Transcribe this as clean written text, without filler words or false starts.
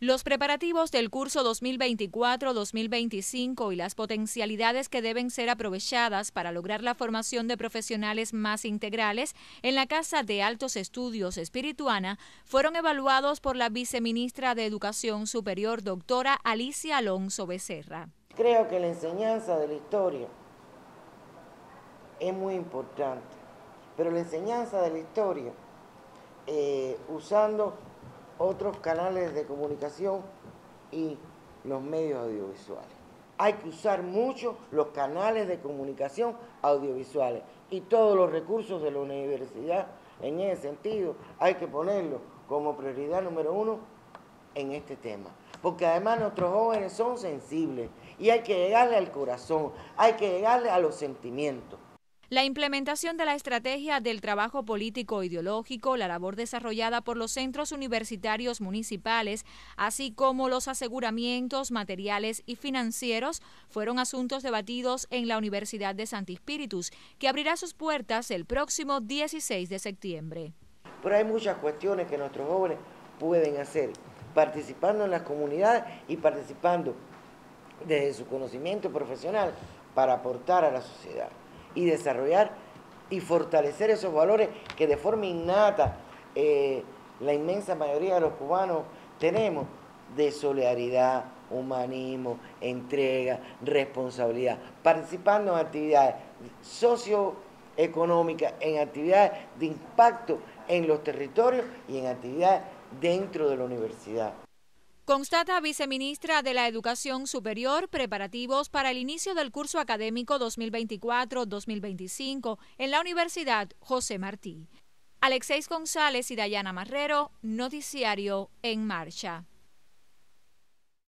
Los preparativos del curso 2024-2025 y las potencialidades que deben ser aprovechadas para lograr la formación de profesionales más integrales en la Casa de Altos Estudios Espirituana fueron evaluados por la viceministra de Educación Superior, doctora Alicia Alonso Becerra. Creo que la enseñanza de la historia es muy importante, pero la enseñanza de la historia usando otros canales de comunicación y los medios audiovisuales. Hay que usar mucho los canales de comunicación audiovisuales y todos los recursos de la universidad en ese sentido hay que ponerlo como prioridad número 1 en este tema. Porque además nuestros jóvenes son sensibles y hay que llegarle al corazón, hay que llegarle a los sentimientos. La implementación de la estrategia del trabajo político ideológico, la labor desarrollada por los centros universitarios municipales, así como los aseguramientos materiales y financieros, fueron asuntos debatidos en la Universidad de Santi Spíritus, que abrirá sus puertas el próximo 16 de septiembre. Pero hay muchas cuestiones que nuestros jóvenes pueden hacer, participando en las comunidades y participando desde su conocimiento profesional para aportar a la sociedad y desarrollar y fortalecer esos valores que de forma innata la inmensa mayoría de los cubanos tenemos, de solidaridad, humanismo, entrega, responsabilidad, participando en actividades socioeconómicas, en actividades de impacto en los territorios y en actividades dentro de la universidad. Constata viceministra de la Educación Superior preparativos para el inicio del curso académico 2024-2025 en la Universidad José Martí. Alexeis González y Dayana Marrero, Noticiario En Marcha.